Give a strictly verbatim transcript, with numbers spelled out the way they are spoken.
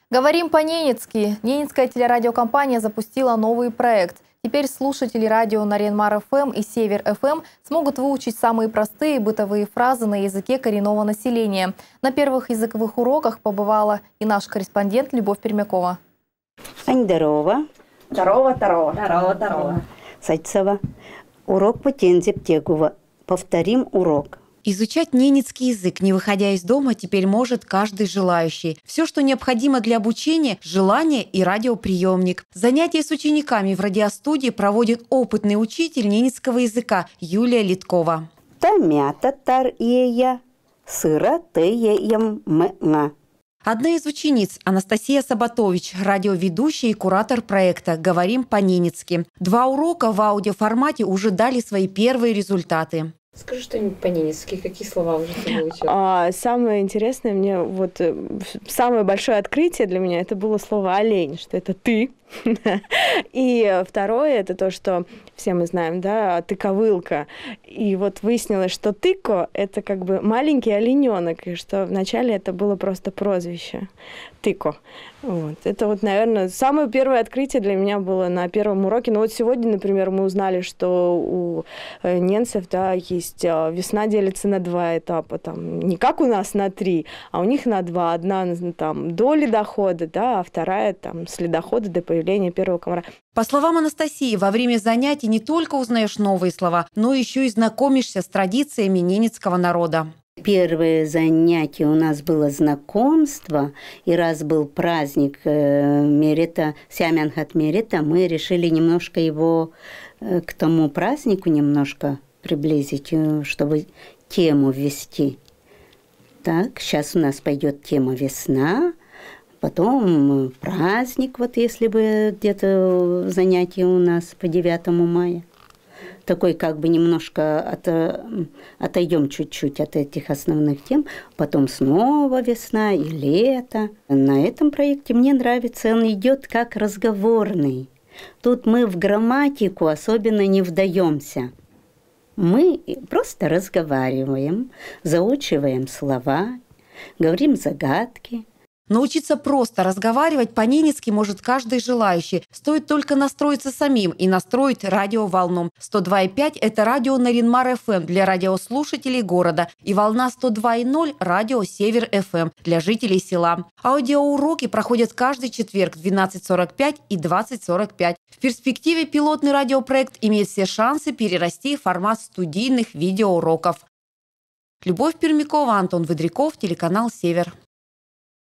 Говорим по-ненецки. Ненецкая телерадиокомпания запустила новый проект. Теперь слушатели радио Нарьян-Мар-ФМ и Север-ФМ смогут выучить самые простые бытовые фразы на языке коренного населения. На первых языковых уроках побывала и наш корреспондент Любовь Пермякова. Ань, здорово. Здорово, здорово. Здорово, здорово. Сайтсова. Урок по Тензептегува. Повторим урок. Изучать ненецкий язык, не выходя из дома, теперь может каждый желающий. Все, что необходимо для обучения – желание и радиоприемник. Занятия с учениками в радиостудии проводит опытный учитель ненецкого языка Юлия Литкова. Тамята тар ея, сыра теем мна. Одна из учениц, Анастасия Сабатович, радиоведущая и куратор проекта «Говорим по-ненецки». Два урока в аудиоформате уже дали свои первые результаты. Скажи что-нибудь по-ненецки, какие слова уже ты выучила? А, самое интересное мне, вот самое большое открытие для меня, это было слово «олень», что это «ты». И второе, это то, что все мы знаем, да, тыковылка. И вот выяснилось, что тыко – это как бы маленький олененок, и что вначале это было просто прозвище тыко. Вот. Это вот, наверное, самое первое открытие для меня было на первом уроке. Но вот сегодня, например, мы узнали, что у ненцев, да, есть весна делится на два этапа. Там, не как у нас на три, а у них на два. Одна там до ледохода, да, а вторая там с ледохода до появления первого комара. По словам Анастасии, во время занятий не только узнаешь новые слова, но еще и знакомишься с традициями ненецкого народа. Первое занятие у нас было знакомство, и раз был праздник э, Мерета, Сямянхат Мерета, мы решили немножко его э, к тому празднику немножко приблизить, э, чтобы тему ввести. Так, сейчас у нас пойдет тема «Весна», потом праздник, вот если бы где-то занятие у нас по девятому мая. Такой как бы немножко от, отойдем чуть-чуть от этих основных тем. Потом снова весна и лето. На этом проекте мне нравится, он идет как разговорный. Тут мы в грамматику особенно не вдаемся. Мы просто разговариваем, заучиваем слова, говорим загадки. Научиться просто разговаривать по-ненецки может каждый желающий. Стоит только настроиться самим и настроить радиоволну. сто два и пять – это радио Нарьян-Мар-ФМ для радиослушателей города и волна сто два и ноль – радио Север-ФМ для жителей села. Аудиоуроки проходят каждый четверг в двенадцать сорок пять и двадцать сорок пять. В перспективе пилотный радиопроект имеет все шансы перерасти в формат студийных видеоуроков. Любовь Пермякова, Антон Выдряков, телеканал «Север».